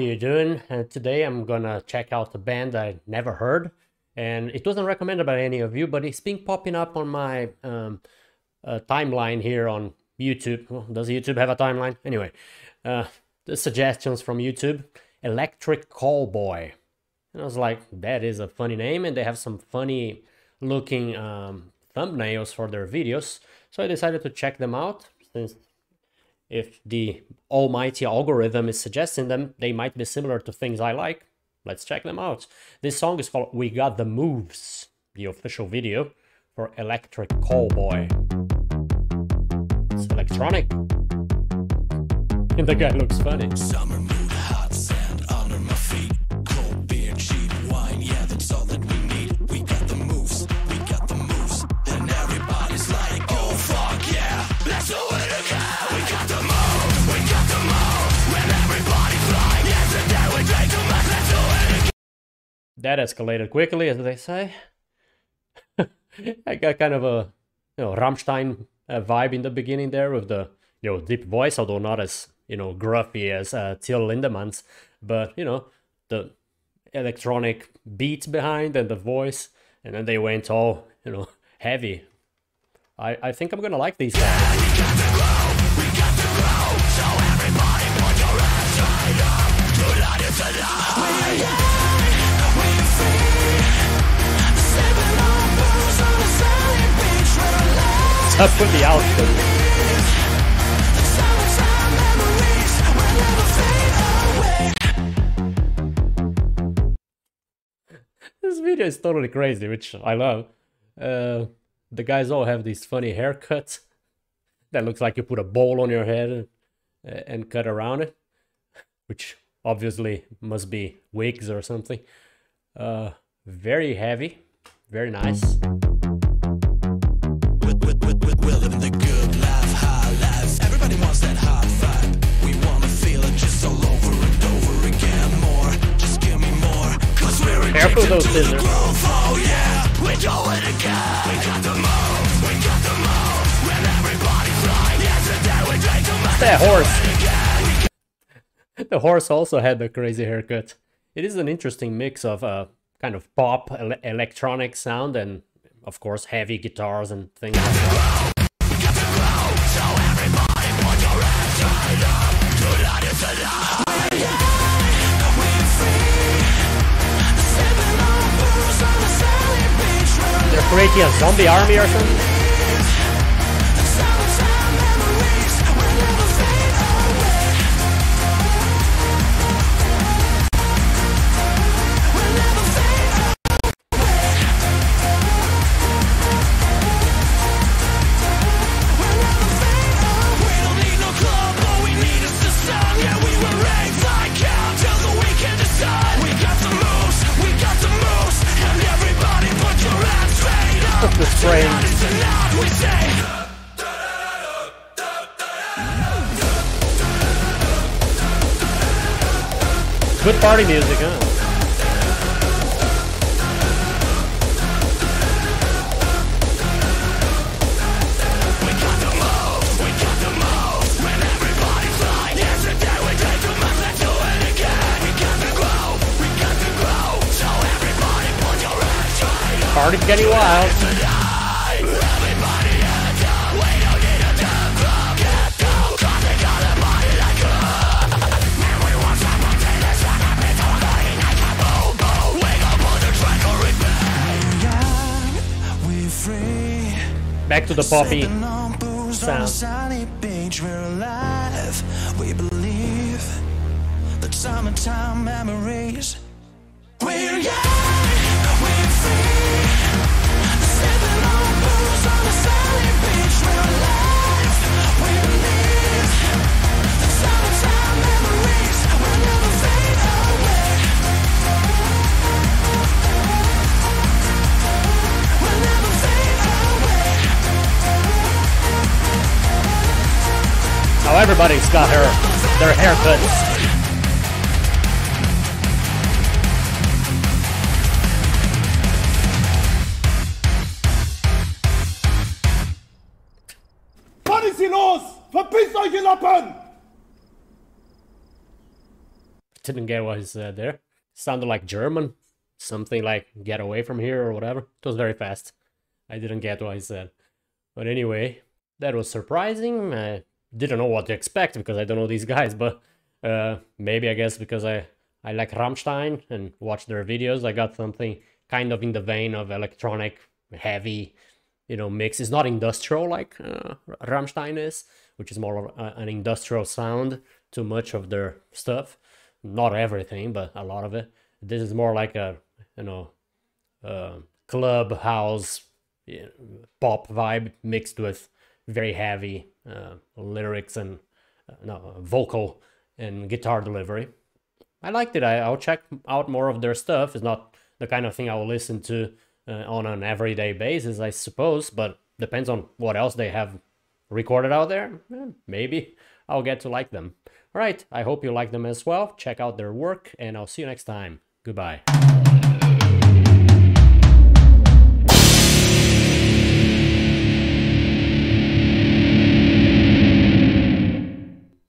you doing? Today I'm gonna check out a band I never heard, and it wasn't recommended by any of you, but it's been popping up on my timeline here on YouTube. Well, does YouTube have a timeline? Anyway, the suggestions from YouTube. Electric Callboy. And I was like, that is a funny name, and they have some funny looking thumbnails for their videos. So I decided to check them out, since if the almighty algorithm is suggesting them, they might be similar to things I like. Let's check them out. This song is called We Got the Moves, the official video for Electric Callboy. It's electronic. And the guy looks funny. Summer mood, hot sand under my feet. Cold beer, cheap wine, yeah, that's all that we need. We got the moves, we got the moves. And everybody's like, oh fuck yeah, let's do it again. We got the moves, we got the moves. When everybody's like, yeah, today we drink too much, let's do it again. That escalated quickly, as they say. I got kind of a, Rammstein vibe in the beginning there with the, deep voice, although not as, gruffy as Till Lindemann's, but, the electronic beat behind and the voice, and then they went all, heavy. I think I'm gonna like these guys. Yeah, we got to grow, so everybody put your hands straight up. Tonight is the night. We're young, we're free. Sipping on booze on a sunny beach. We're alive. Tough with the outfit. The summertime memories will never fade away. This video is totally crazy, which I love. The guys all have these funny haircuts that looks like you put a bowl on your head and cut around it, which obviously must be wigs or something. Very heavy, very nice. We're living the good life, high life. Everybody wants that hot vibe. We wanna feel it just all over and over again. More, just give me more. Cause we're Careful addicted those to scissors. the groove, oh yeah. We do it again. We got the moves, we got the moves. When everybody's like, yeah, today we drink too much. That horse. The horse also had the crazy haircut. It is an interesting mix of kind of pop, electronic sound, and of course heavy guitars and things like that. We got to grow, so everybody put your hands straight up. Tonight is the night. We're young, we're free. Sipping on booze on a sunny beach. They're creating a zombie army or something? The summertime memories will never fade away. Will never fade away. Will never fade away. We don't need no club, all we need is the sun. Yeah, we will raise like hell till the weekend is done. We got the moves, we got the moves. And everybody put your hands straight up. The spraying. Tonight is the night, we say. Good party music, huh? We got the moves, we got the moves. When everybody's like, yes, today we drink too much, let's do it again. We got to grow, we got to grow. So everybody put your hands straight up. Party's getting wild. Tonight, everybody hands up. We don't need a damn club. Get go, 'cause we got a body like a man, we want someone to this one up into a body like a boom, boom. We gon' put the track on repeat. We're young, we're free. Back to the poppy Sipping on booze on a sound. sunny beach, we're alive. We believe that summertime memories. We're young, we're free. Sipping on booze on a sunny beach, we're alive. We believe that summertime memories will never fade away. Will never fade away. Now everybody's got their haircuts. Was ist hier los? Verpisst euch, ihr Lappen! didn't get what he said there. Sounded like German, something like "get away from here" or whatever. It was very fast. I didn't get what he said. But anyway, that was surprising. I didn't know what to expect because I don't know these guys, but maybe I guess because I like Rammstein and watch their videos, I got something kind of in the vein of electronic, heavy, mix. It's not industrial like Rammstein is, which is more of an industrial sound to much of their stuff. Not everything, but a lot of it. This is more like a, club house pop vibe mixed with very heavy lyrics and vocal and guitar delivery. I liked it. I'll check out more of their stuff. It's not the kind of thing I will listen to on an everyday basis, I suppose, but depends on what else they have recorded out there. Maybe I'll get to like them. All right, I hope you like them as well. Check out their work, and I'll see you next time. Goodbye.